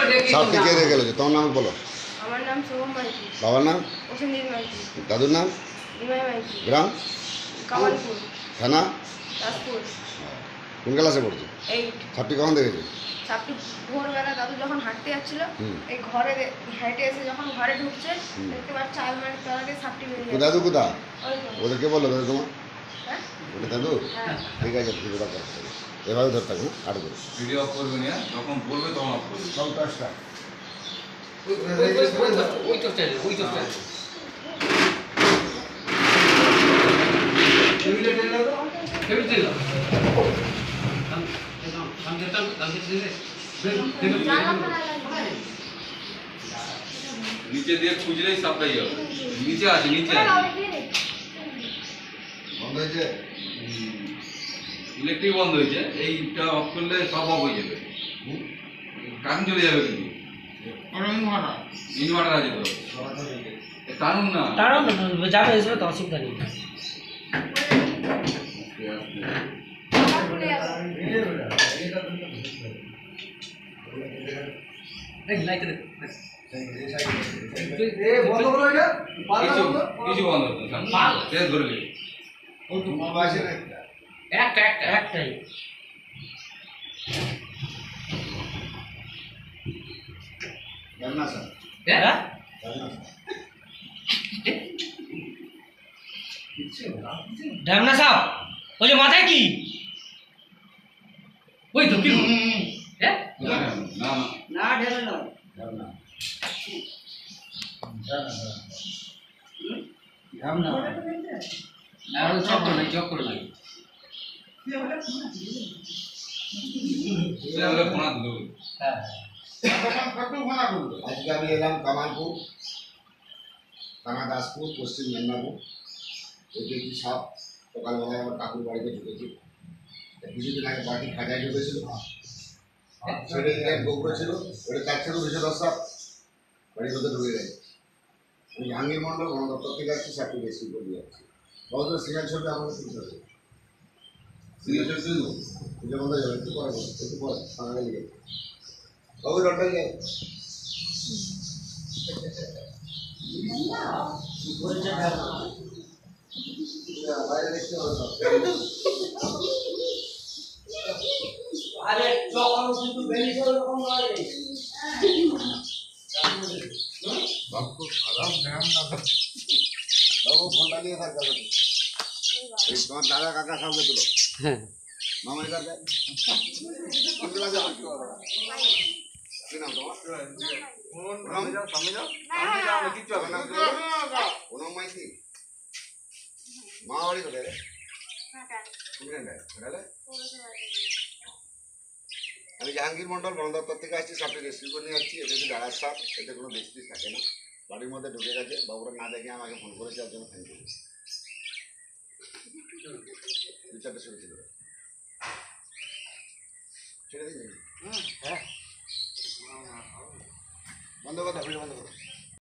সাপটি কে রেখে গেছে? তোমার নাম বলো। আমার নাম শোভম মাইতি। বাবার নাম? প্রসেনজিৎ মাইতি। দাদুর নাম? নিমাই মাইতি। গ্রাম? কামালপুর। থানা? দাসপুর। কোন ক্লাসে পড়ছো? 8। সাপটি কখন দেখেছো? সাপটি ভোরবেলা দাদু যখন হাঁটতে যাচ্ছিল, এই ঘরে হেঁটে এসে যখন ঘরে ঢুকছে দেখতে পাচ্ছি 4 মিনিট পর আগে সাপটি বেরিয়ে দাদু কোথা? ওই তো। ওদেরকে বললো দাদু তোমার? হ্যাঁ? ওটা দাদু? হ্যাঁ। ঠিক আছে, ভিডিওটা করতে হবে। এভাবে ধরতে হবে, আট করে। ভিডিও অফ করবে না, যখন বলবে তখন অফ করবে। সব কাজটা ওই তো স্টাইল, ওই তো স্টাইল। কেমন ছিল? নিচে দিয়ে খুঁজলেই সাপ্লাই হবে। নিচে আছে, নিচে আছে। বন্ধ হয়েছে? ইলেকট্রিক বন্ধ হয়েছে, এইটা অফ করলে সব অফ হয়ে যাবে। কারেন্ট চলে যাবে কিন্তু। ইনভার্টার আছে তো। টানুন না। টানুন যাবে, এসবে তো অসুবিধা নেই। কিছু বন্ধ ধরবে একটাই ঢ্যামনা সাপ। ওই যে মাথায় কি? ওই তো কি? না চক্র নাই, চক্র নাই। হ্যাঁ। আজকে আমি এলাম কামালপুর, থানা দাসপুর, পশ্চিম মেদিনীপুর। এটি একটি সাপ সকালবেলায় আমার কাকুর বাড়িতে ঢুকেছি। কিছুদিন আগে বাড়ি খাজায় ঢুকেছিল, ছেড়ে গোবর ছিল, ওটা 4 থেকে 210 সাপ বাড়ির মধ্যে ঢুকে গেছে। আমি জাহাঙ্গীর মন্ডল বন দপ্তর থেকে আসছি, সাপটি রেস্কিউ করে যাচ্ছি। বহুত সিরিয়াল ছবি আমাকে তুলতে হবে, সিরিয়াল ছবি তুলবো, পুজো বন্ধ হয়ে যাবে। একটু পরে ফাঁকা গেলে গেলে বাবু রটাই যায়। বাইরে দেখতে হবে সব। আরে যখন কিন্তু বেরিয়ে এরকম নয়। বাবু খারাপ নাম না, বাবু ফোনটা নিয়ে থাকবে। তোমার দাদা কাকা সামনে তুলো। হ্যাঁ, মামাই কাকা কোন ক্লাসে পড়ছো? কি নাম তোমার? সামনে যাও, সামনে যাও, সামনে যাও না, কিচ্ছু হবে না। কোনো মাইতি মা বাড়ি কোথায় রে? আমি জাহাঙ্গীর মন্ডল বন দপ্তর থেকে আসছি, সাপটি রেস্কিউ করে নিয়ে যাচ্ছি। এটা হচ্ছে ডাড়ার সাপ, এতে কোনো বৃষ্টি থাকে না। বাড়ির মধ্যে ঢুকে গেছে, বাবুরা না দেখে আমাকে ফোন করেছে, আর জন্য থ্যাংক ইউ। 2-4টে শুরু ছিল, ছেড়ে দিন। হ্যাঁ, বন্ধ কথা, ভিডিও বন্ধ করো।